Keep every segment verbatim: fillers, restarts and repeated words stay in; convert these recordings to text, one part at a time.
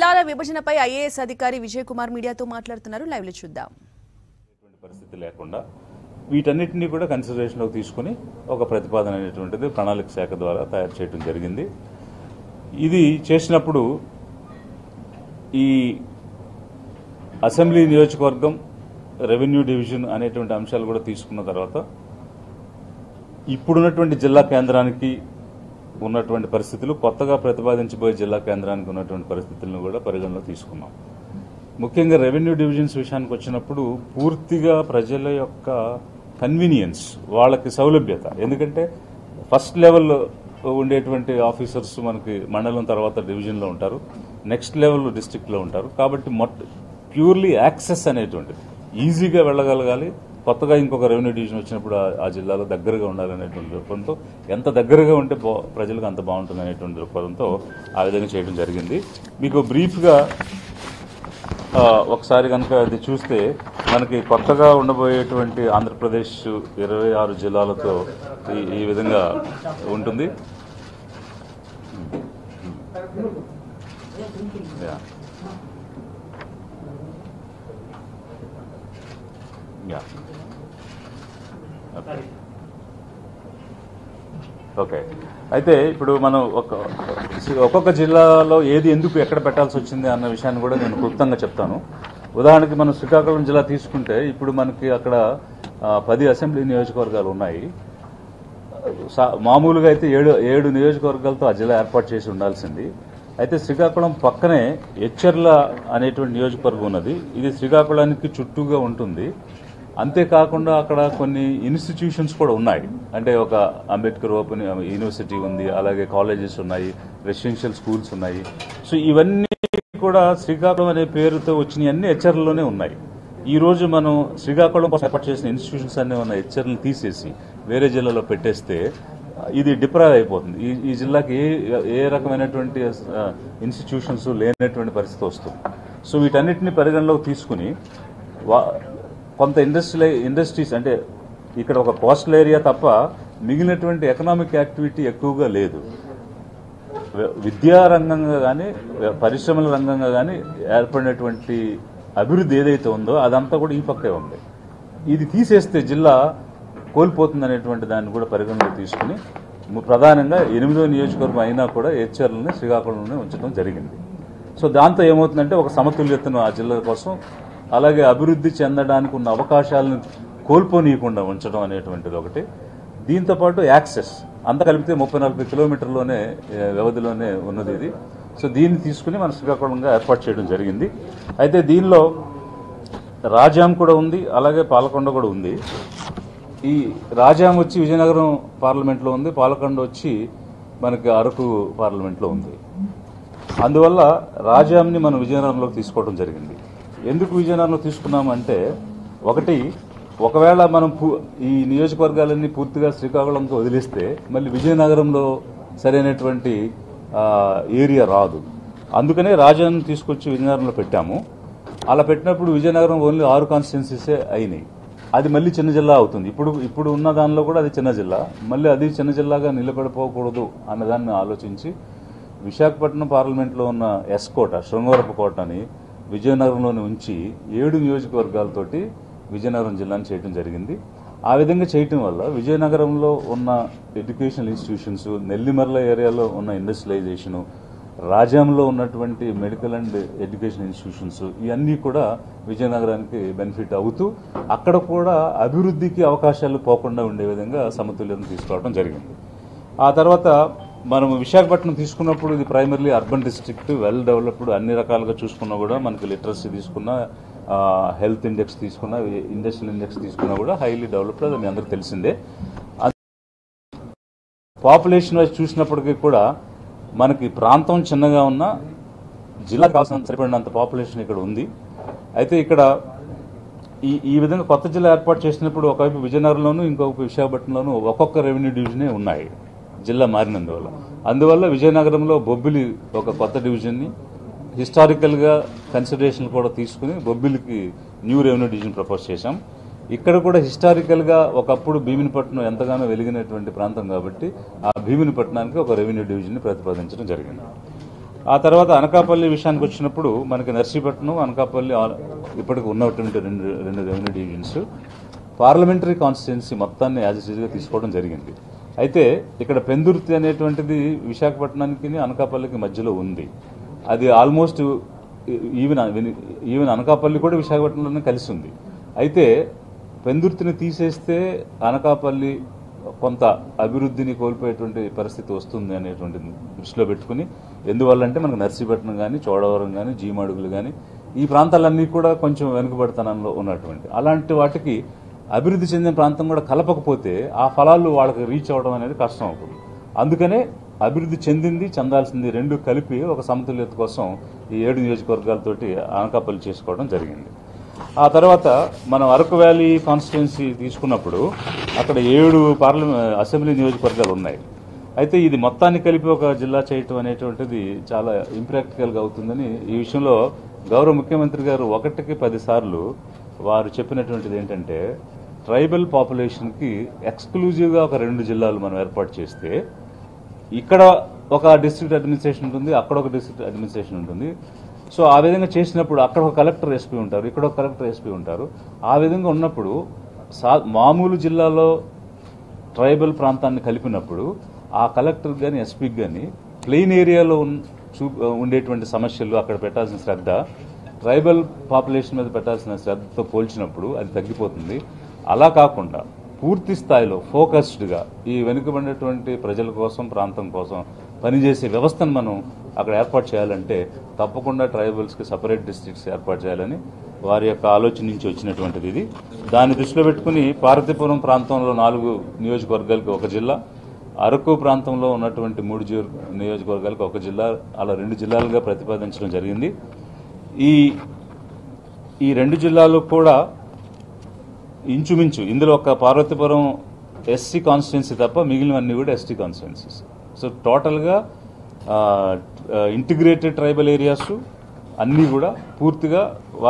జిల్లాల విభజనపై ఐఏఎస్ అధికారి విజయ్ కుమార్ మీడియాతో మాట్లాడుతున్నారు. లైవ్ లో చూద్దాం. పరిస్థితి లేకుండా వీటన్నిటిని కూడా కన్సిడరేషన్లోకి తీసుకుని ఒక ప్రతిపాదన అనేటువంటిది ప్రణాళిక శాఖ ద్వారా తయారు చేయడం జరిగింది. ఇది చేసినప్పుడు ఈ అసెంబ్లీ నియోజకవర్గం, రెవెన్యూ డివిజన్ అనేటువంటి అంశాలు కూడా తీసుకున్న తర్వాత ఇప్పుడున్నటువంటి జిల్లా కేంద్రానికి ఉన్నటువంటి పరిస్థితులు, కొత్తగా ప్రతిపాదించబోయే జిల్లా కేంద్రానికి ఉన్నటువంటి పరిస్థితులను కూడా పరిగణలో తీసుకున్నాం. ముఖ్యంగా రెవెన్యూ డివిజన్స్ విషయానికి వచ్చినప్పుడు పూర్తిగా ప్రజల యొక్క కన్వీనియన్స్, వాళ్ళకి సౌలభ్యత. ఎందుకంటే ఫస్ట్ లెవెల్లో ఉండేటువంటి ఆఫీసర్స్ మనకి మండలం తర్వాత డివిజన్లో ఉంటారు, నెక్స్ట్ లెవెల్ డిస్ట్రిక్ట్లో ఉంటారు. కాబట్టి మొట్ట ప్యూర్లీ యాక్సెస్ అనేటువంటిది ఈజీగా వెళ్ళగలగాలి. కొత్తగా ఇంకొక రెవెన్యూ డివిజన్ వచ్చినప్పుడు ఆ జిల్లాలో దగ్గరగా ఉండాలనేటువంటి దృక్పథంతో, ఎంత దగ్గరగా ఉంటే ప్రజలకు అంత బాగుంటుంది అనేటువంటి దృక్పథంతో ఆ విధంగా చేయడం జరిగింది. మీకు బ్రీఫ్గా ఒకసారి కనుక అది చూస్తే మనకి కొత్తగా ఉండబోయేటువంటి ఆంధ్రప్రదేశ్ ఇరవై ఆరు జిల్లాలతో ఈ విధంగా ఉంటుంది. ఓకే, అయితే ఇప్పుడు మనం ఒక ఒక్కొక్క జిల్లాలో ఏది ఎందుకు ఎక్కడ పెట్టాల్సి వచ్చింది అన్న విషయాన్ని కూడా నేను క్లుప్తంగా చెప్తాను. ఉదాహరణకి మనం శ్రీకాకుళం జిల్లా తీసుకుంటే ఇప్పుడు మనకి అక్కడ పది అసెంబ్లీ నియోజకవర్గాలు ఉన్నాయి. మామూలుగా అయితే ఏడు ఏడు నియోజకవర్గాలతో ఆ జిల్లా ఏర్పాటు చేసి ఉండాల్సింది. అయితే శ్రీకాకుళం పక్కనే ఎచ్చర్ల అనేటువంటి నియోజకవర్గం ఉన్నది. ఇది శ్రీకాకుళానికి చుట్టూగా ఉంటుంది. అంతేకాకుండా అక్కడ కొన్ని ఇన్స్టిట్యూషన్స్ కూడా ఉన్నాయి. అంటే ఒక అంబేద్కర్ ఓపెన్ యూనివర్సిటీ ఉంది, అలాగే కాలేజెస్ ఉన్నాయి, రెసిడెన్షియల్ స్కూల్స్ ఉన్నాయి. సో ఇవన్నీ కూడా శ్రీకాకుళం అనే పేరుతో వచ్చిన అన్ని హెచ్చర్లలోనే ఉన్నాయి. ఈ రోజు మనం శ్రీకాకుళం కోసం ఏర్పాటు చేసిన ఇన్స్టిట్యూషన్స్ అన్నీ ఉన్న హెచ్చర్లను తీసేసి వేరే జిల్లాలో పెట్టేస్తే ఇది డిప్రైవ్ అయిపోతుంది. ఈ ఈ జిల్లాకి ఏ ఏ రకమైనటువంటి ఇన్స్టిట్యూషన్స్ లేనటువంటి పరిస్థితి వస్తుంది. సో వీటన్నిటిని పరిగణలోకి తీసుకుని కొంత ఇండస్ట్రీ ఇండస్ట్రీస్ అంటే ఇక్కడ ఒక కోస్టల్ ఏరియా తప్ప మిగిలినటువంటి ఎకనామిక్ యాక్టివిటీ ఎక్కువగా లేదు. విద్యా రంగంగా కానీ పరిశ్రమల రంగంగా కానీ ఏర్పడినటువంటి అభివృద్ధి ఏదైతే ఉందో అదంతా కూడా ఈ పక్కే ఉంది. ఇది తీసేస్తే జిల్లా కోల్పోతుంది అనేటువంటి దాన్ని కూడా పరిగణలోకి తీసుకుని ప్రధానంగా ఎనిమిదో నియోజకవర్గం అయినా కూడా హెచ్చర్లని శ్రీకాకుళంలోనే ఉంచడం జరిగింది. సో దాంతో ఏమవుతుందంటే ఒక సమతుల్యతను ఆ జిల్లా కోసం, అలాగే అభివృద్ధి చెందడానికి ఉన్న అవకాశాలను కోల్పోనీయకుండా ఉంచడం అనేటువంటిది ఒకటి. దీంతోపాటు యాక్సెస్ అంతా కలిపితే ముప్పై నలభై కిలోమీటర్లోనే వ్యవధిలోనే ఉన్నది ఇది. సో దీన్ని తీసుకుని మన శ్రీకాకుళంగా ఏర్పాటు చేయడం జరిగింది. అయితే దీనిలో రాజాం కూడా ఉంది, అలాగే పాలకొండ కూడా ఉంది. ఈ రాజాం వచ్చి విజయనగరం పార్లమెంట్లో ఉంది, పాలకొండ వచ్చి మనకి అరకు పార్లమెంట్లో ఉంది. అందువల్ల రాజాంని మనం విజయనగరంలోకి తీసుకోవడం జరిగింది. ఎందుకు విజయనగరంలో తీసుకున్నామంటే, ఒకటి ఒకవేళ మనం ఈ నియోజకవర్గాలన్నీ పూర్తిగా శ్రీకాకుళంతో వదిలిస్తే మళ్ళీ విజయనగరంలో సరైనటువంటి ఏరియా రాదు. అందుకనే రాజాన్ని తీసుకొచ్చి విజయనగరంలో పెట్టాము. అలా పెట్టినప్పుడు విజయనగరం ఓన్లీ ఆరు కాన్స్టిట్యున్సీసే అయినాయి. అది మళ్ళీ చిన్న జిల్లా అవుతుంది. ఇప్పుడు ఇప్పుడు ఉన్న దానిలో కూడా అది చిన్న జిల్లా, మళ్ళీ అది చిన్న జిల్లాగా నిలబడిపోకూడదు అన్నదాన్ని ఆలోచించి విశాఖపట్నం పార్లమెంట్లో ఉన్న ఎస్ కోట, శృంగవరపు కోటని విజయనగరంలోని ఉంచి ఏడు నియోజకవర్గాలతోటి విజయనగరం జిల్లాని చేయడం జరిగింది. ఆ విధంగా చేయటం వల్ల విజయనగరంలో ఉన్న ఎడ్యుకేషనల్ ఇన్స్టిట్యూషన్స్, నెల్లిమర్ల ఏరియాలో ఉన్న ఇండస్ట్రియలైజేషను, రాజాంలో ఉన్నటువంటి మెడికల్ అండ్ ఎడ్యుకేషన్ ఇన్స్టిట్యూషన్స్ ఇవన్నీ కూడా విజయనగరానికి బెనిఫిట్ అవుతూ అక్కడ కూడా అభివృద్ధికి అవకాశాలు పోకుండా ఉండే విధంగా సమతుల్యతను తీసుకురావడం జరిగింది. ఆ తర్వాత మనం విశాఖపట్నం తీసుకున్నప్పుడు ఇది primarily urban district, well developed, అన్ని రకాలుగా చూసుకున్నా కూడా మనకి లిటరసీ తీసుకున్నా, హెల్త్ ఇండెక్స్ తీసుకున్నా, ఇండస్ట్రియల్ ఇండెక్స్ తీసుకున్నా కూడా హైలీ డెవలప్డ్, అది మీ అందరికీ తెలిసిందే. పాపులేషన్ వైజ్ చూసినప్పటికీ కూడా మనకి ప్రాంతం చిన్నగా ఉన్న జిల్లా కావాల్సిన సరిపడినంత పాపులేషన్ ఇక్కడ ఉంది. అయితే ఇక్కడ ఈ ఈ విధంగా కొత్త జిల్లా ఏర్పాటు చేసినప్పుడు ఒకవైపు విజయనగరంలోను, ఇంకొక విశాఖపట్నంలోను ఒక్కొక్క రెవెన్యూ డివిజనే ఉన్నాయి జిల్లా మారినందువల్ల. అందువల్ల విజయనగరంలో బొబ్బిలి ఒక కొత్త డివిజన్ని హిస్టారికల్గా కన్సిడరేషన్ కూడా తీసుకుని బొబ్బిలికి న్యూ రెవెన్యూ డివిజన్ ప్రపోజ్ చేశాం. ఇక్కడ కూడా హిస్టారికల్గా ఒకప్పుడు భీమినిపట్నం ఎంతగానో వెలిగినటువంటి ప్రాంతం కాబట్టి ఆ భీమినిపట్నానికి ఒక రెవెన్యూ డివిజన్ని ప్రతిపాదించడం జరిగింది. ఆ తర్వాత అనకాపల్లి విషయానికి వచ్చినప్పుడు మనకి నర్సీపట్నం, అనకాపల్లి ఇప్పటికి ఉన్నటువంటి రెండు రెండు రెవెన్యూ డివిజన్స్ పార్లమెంటరీ కాన్స్టిట్యున్సీ మొత్తాన్ని యాజ్ ఇట్ ఈజ్గా తీసుకోవడం జరిగింది. అయితే ఇక్కడ పెందుర్తి అనేటువంటిది విశాఖపట్నానికి అనకాపల్లికి మధ్యలో ఉంది. అది ఆల్మోస్ట్ ఈవెన్ ఈవెన్ అనకాపల్లి కూడా విశాఖపట్నంలోనే కలిసి ఉంది. అయితే పెందుర్తిని తీసేస్తే అనకాపల్లి కొంత అభివృద్ధిని కోల్పోయేటువంటి పరిస్థితి వస్తుంది అనేటువంటి దృష్టిలో పెట్టుకుని, ఎందువల్లంటే మనకు నర్సీపట్నం కానీ, చోడవరం కానీ, జీమాడుగులు కానీ ఈ ప్రాంతాలన్నీ కూడా కొంచెం వెనుకబడితనంలో ఉన్నటువంటి అలాంటి వాటికి అభివృద్ధి చెందిన ప్రాంతం కూడా కలపకపోతే ఆ ఫలాలు వాళ్ళకి రీచ్ అవ్వడం అనేది కష్టం అవుతుంది. అందుకనే అభివృద్ధి చెందింది, చెందాల్సింది రెండు కలిపి ఒక సమతుల్యత కోసం ఈ ఏడు నియోజకవర్గాలతోటి అనకాపల్లి చేసుకోవడం జరిగింది. ఆ తర్వాత మనం అరకు వ్యాలీ కాన్స్టిట్యున్సీ తీసుకున్నప్పుడు అక్కడ ఏడు పార్లమెంట్ అసెంబ్లీ నియోజకవర్గాలు ఉన్నాయి. అయితే ఇది మొత్తాన్ని కలిపి ఒక జిల్లా చేయటం అనేటువంటిది చాలా ఇంప్రాక్టికల్గా అవుతుందని ఈ విషయంలో గౌరవ ముఖ్యమంత్రి గారు ఒకటికి పది సార్లు వారు చెప్పినటువంటిది ఏంటంటే, ట్రైబల్ పాపులేషన్కి ఎక్స్క్లూజివ్గా ఒక రెండు జిల్లాలు మనం ఏర్పాటు చేస్తే ఇక్కడ ఒక డిస్ట్రిక్ట్ అడ్మినిస్ట్రేషన్ ఉంటుంది, అక్కడ ఒక డిస్ట్రిక్ట్ అడ్మినిస్ట్రేషన్ ఉంటుంది. సో ఆ విధంగా చేసినప్పుడు అక్కడ ఒక కలెక్టర్ ఎస్పీ ఉంటారు, ఇక్కడ ఒక కలెక్టర్ ఎస్పీ ఉంటారు. ఆ విధంగా ఉన్నప్పుడు మామూలు జిల్లాలో ట్రైబల్ ప్రాంతాన్ని కలిపినప్పుడు ఆ కలెక్టర్ కానీ ఎస్పీకి కానీ ప్లెయిన్ ఏరియాలో ఉండేటువంటి సమస్యలు అక్కడ పెట్టాల్సిన శ్రద్ధ ట్రైబల్ పాపులేషన్ మీద పెట్టాల్సిన శ్రద్ధతో పోల్చినప్పుడు అది తగ్గిపోతుంది. అలా కాకుండా పూర్తి స్థాయిలో ఫోకస్డ్గా ఈ వెనుకబడినటువంటి ప్రజల కోసం, ప్రాంతం కోసం పనిచేసే వ్యవస్థను మనం అక్కడ ఏర్పాటు చేయాలంటే తప్పకుండా ట్రైబల్స్కి సపరేట్ డిస్ట్రిక్ట్స్ ఏర్పాటు చేయాలని వారి యొక్క ఆలోచన నుంచి వచ్చినటువంటిది ఇది. దాన్ని దృష్టిలో పెట్టుకుని పార్వతీపురం ప్రాంతంలో నాలుగు నియోజకవర్గాలకు ఒక జిల్లా, అరకు ప్రాంతంలో ఉన్నటువంటి మూడు నియోజకవర్గాలకు ఒక జిల్లా, అలా రెండు జిల్లాలుగా ప్రతిపాదించడం జరిగింది. ఈ ఈ రెండు జిల్లాలు కూడా ఇంచుమించు ఇందులో ఒక పార్వతీపురం ఎస్సీ కాన్స్టిట్యున్సీ తప్ప మిగిలినవన్నీ కూడా ఎస్టీ కాన్స్టిట్యున్సీస్. సో టోటల్గా ఇంటిగ్రేటెడ్ ట్రైబల్ ఏరియాస్ అన్నీ కూడా పూర్తిగా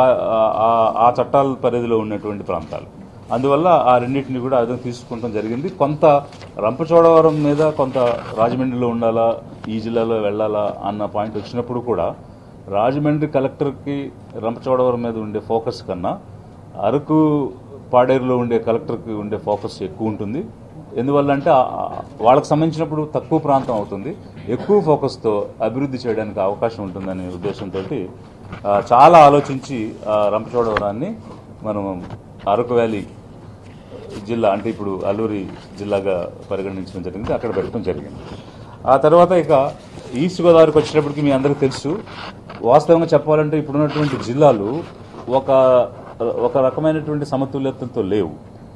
ఆ చట్టాల పరిధిలో ఉన్నటువంటి ప్రాంతాలు. అందువల్ల ఆ రెండింటిని కూడా అదే తీసుకుంటాం జరిగింది. కొంత రంపచోడవరం మీద కొంత రాజమండ్రిలో ఉండాలా, ఈ జిల్లాలో వెళ్లాలా అన్న పాయింట్ వచ్చినప్పుడు కూడా రాజమండ్రి కలెక్టర్కి రంపచోడవరం మీద ఉండే ఫోకస్ కన్నా అరకు పాడేరులో ఉండే కలెక్టర్కి ఉండే ఫోకస్ ఎక్కువ ఉంటుంది. ఎందువల్ల అంటే వాళ్ళకి సంబంధించినప్పుడు తక్కువ ప్రాంతం అవుతుంది, ఎక్కువ ఫోకస్తో అభివృద్ధి చేయడానికి అవకాశం ఉంటుందనే ఉద్దేశంతో చాలా ఆలోచించి రంపచోడవరాన్ని మనం అరకు వ్యాలీ జిల్లా అంటే ఇప్పుడు అల్లూరి జిల్లాగా పరిగణించడం జరిగింది, అక్కడ పెట్టడం జరిగింది. ఆ తర్వాత ఇక ఈస్ట్ గోదావరికి వచ్చినప్పటికీ మీ అందరికీ తెలుసు, వాస్తవంగా చెప్పాలంటే ఇప్పుడున్నటువంటి జిల్లాలు ఒక ఒక రకమైనటువంటి సమతుల్యతతో లేవు.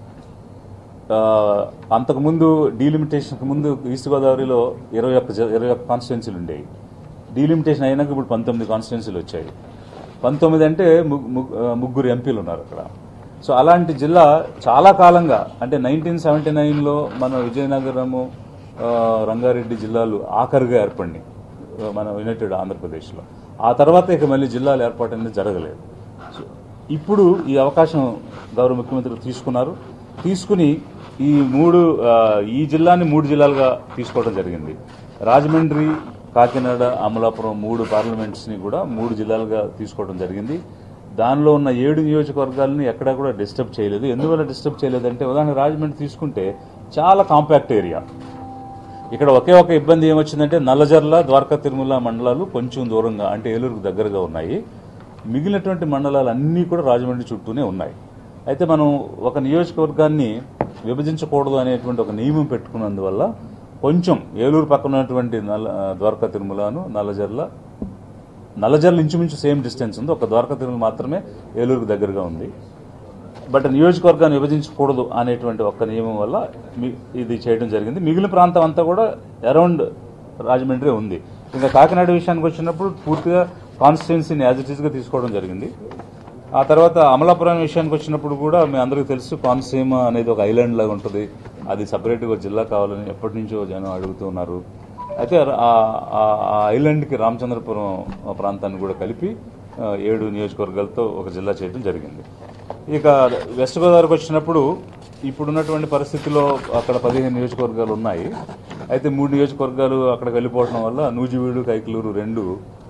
అంతకుముందు డీలిమిటేషన్కి ముందు ఈస్ట్ గోదావరిలో ఇరవై ఒక్క ఇరవై ఒక్క కాన్స్టిట్యున్సీలు ఉండేవి. డీలిమిటేషన్ అయినాక ఇప్పుడు పంతొమ్మిది కాన్స్టిట్యున్సీలు వచ్చాయి. పంతొమ్మిది అంటే ముగ్గురు ఎంపీలు ఉన్నారు అక్కడ. సో అలాంటి జిల్లా చాలా కాలంగా అంటే నైన్టీన్ సెవెంటీ నైన్లో మన విజయనగరము, రంగారెడ్డి జిల్లాలు ఆఖరిగా ఏర్పడినాయి మన యునైటెడ్ ఆంధ్రప్రదేశ్లో. ఆ తర్వాత ఇక మళ్ళీ జిల్లాలు ఏర్పాటు అనేది జరగలేదు. ఇప్పుడు ఈ అవకాశం గౌరవ ముఖ్యమంత్రి తీసుకున్నారు. తీసుకుని ఈ మూడు ఈ జిల్లాని మూడు జిల్లాలుగా తీసుకోవడం జరిగింది. రాజమండ్రి, కాకినాడ, అమలాపురం మూడు పార్లమెంట్స్ని కూడా మూడు జిల్లాలుగా తీసుకోవడం జరిగింది. దానిలో ఉన్న ఏడు నియోజకవర్గాలని ఎక్కడా కూడా డిస్టర్బ్ చేయలేదు. ఎందువల్ల డిస్టర్బ్ చేయలేదంటే, ఉదాహరణ రాజమండ్రి తీసుకుంటే చాలా కాంపాక్ట్ ఏరియా. ఇక్కడ ఒకే ఒక ఇబ్బంది ఏమొచ్చిందంటే నల్లజర్ల, ద్వారకా తిరుమల మండలాలు కొంచెం దూరంగా అంటే ఏలూరుకు దగ్గరగా ఉన్నాయి. మిగిలినటువంటి మండలాలు అన్నీ కూడా రాజమండ్రి చుట్టూనే ఉన్నాయి. అయితే మనం ఒక నియోజకవర్గాన్ని విభజించకూడదు అనేటువంటి ఒక నియమం పెట్టుకున్నందువల్ల కొంచెం ఏలూరు పక్కన ఉన్నటువంటి నల్ల ద్వారకా తిరుమలను, నల్లజర్ల నల్లజర్ల ఇంచుమించు సేమ్ డిస్టెన్స్ ఉంది, ఒక ద్వారకా తిరుమల మాత్రమే ఏలూరుకు దగ్గరగా ఉంది. బట్ నియోజకవర్గాన్ని విభజించకూడదు అనేటువంటి ఒక్క నియమం వల్ల ఇది చేయడం జరిగింది. మిగిలిన ప్రాంతం అంతా కూడా అరౌండ్ రాజమండ్రి ఉంది. ఇంకా కాకినాడ విషయానికి వచ్చినప్పుడు పూర్తిగా కాన్స్టిట్యున్సీని యాజ్ ఇట్ ఈస్గా తీసుకోవడం జరిగింది. ఆ తర్వాత అమలాపురం విషయానికి వచ్చినప్పుడు కూడా మీ అందరికీ తెలుసు, కోనసీమ అనేది ఒక ఐలాండ్ లాగా ఉంటుంది, అది సపరేట్గా జిల్లా కావాలని ఎప్పటి నుంచో జనం అడుగుతూ ఉన్నారు. అయితే ఆ ఐలాండ్కి రామచంద్రపురం ప్రాంతాన్ని కూడా కలిపి ఏడు నియోజకవర్గాలతో ఒక జిల్లా చేయడం జరిగింది. ఇక వెస్ట్ గోదావరికి వచ్చినప్పుడు ఇప్పుడున్నటువంటి పరిస్థితిలో అక్కడ పదిహేను నియోజకవర్గాలు ఉన్నాయి. అయితే మూడు నియోజకవర్గాలు అక్కడికి వెళ్ళిపోవడం వల్ల నూజివీడు, కైకలూరు రెండు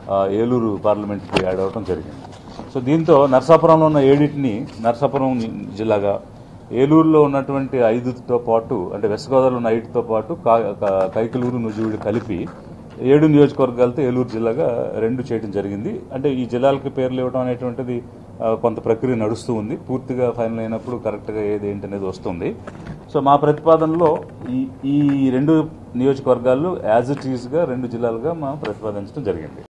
ఏలూరు పార్లమెంట్కి యాడ్ అవ్వడం జరిగింది. సో దీంతో నరసాపురంలో ఉన్న ఏడింటిని నరసాపురం జిల్లాగా, ఏలూరులో ఉన్నటువంటి ఐదుతో పాటు అంటే వెస్ట్ గోదావరిలో ఉన్న ఐదుతో పాటు కైకలూరు నుజువీడు కలిపి ఏడు నియోజకవర్గాలతో ఏలూరు జిల్లాగా రెండు చేయడం జరిగింది. అంటే ఈ జిల్లాలకి పేర్లు ఇవ్వడం అనేటువంటిది కొంత ప్రక్రియ నడుస్తూ ఉంది. పూర్తిగా ఫైనల్ అయినప్పుడు కరెక్ట్గా ఏది ఏంటి అనేది వస్తుంది. సో మా ప్రతిపాదనలో ఈ ఈ రెండు నియోజకవర్గాలు యాజ్ ఇట్ ఈజ్గా రెండు జిల్లాలుగా మనం ప్రతిపాదించడం జరిగింది.